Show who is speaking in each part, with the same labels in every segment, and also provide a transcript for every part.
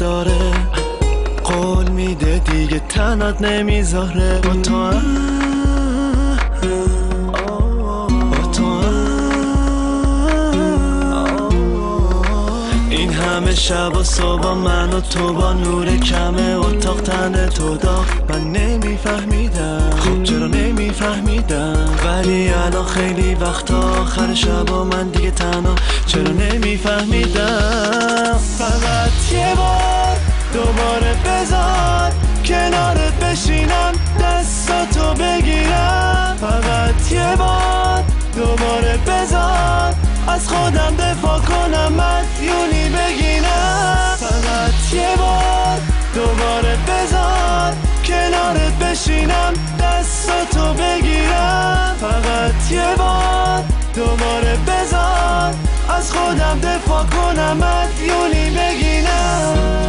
Speaker 1: داره، قول میده دیگه تنت نمیذاره. با تو این همه شب و صبح من و تو با نور کمه اتاق تنه تو داغ. من نمیفهمیدم، خب چرا نمیفهمیدم، ولی الان خیلی وقت آخر شب و من دیگه تنها، چرا نمیفهمیدم. فقط یه بار دوباره بذار کنارت بشینم، دستاتو بگیرم. فقط یه بار دوباره بذار از خودم دفاع کنم، مدیونی بگیرم. فقط یه بار دوباره بذار کنارت بشینم، دستاتو بگیرم. فقط یه بار دوباره بذار از خودم دفاع کنم، مدیونی بگیرم.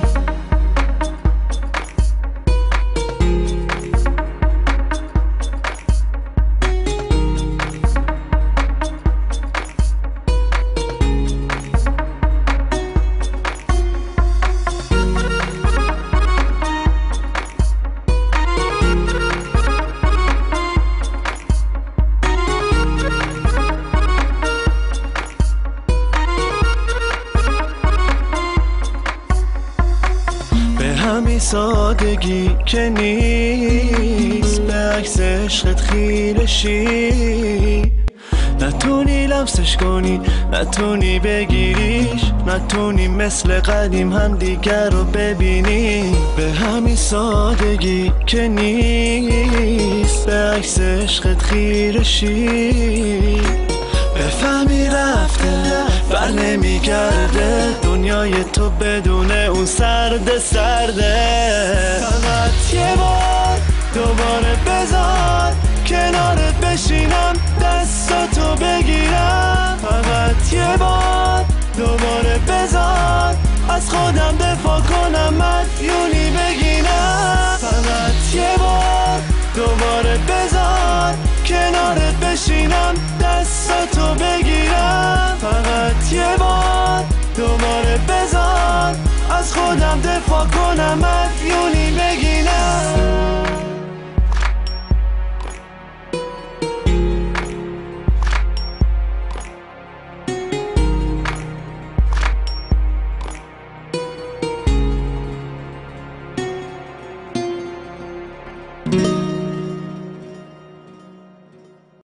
Speaker 1: همین سادگی که نیست، به عکس عشقت خیره شی. نتونی لمسش کنی، نتونی بگیریش، نتونی مثل قدیم هم دیگر رو ببینی. به همین سادگی که نیست، به عکس عشقت خیره شی. بفهمی رفته بر نمیگرده، دنیای تو بدون اون سرده. فقط یه بار دوباره بذار کنارت بشینم، دستاتو بگیرم. فقط یه بار دوباره بذار از خودم دفاع کنم،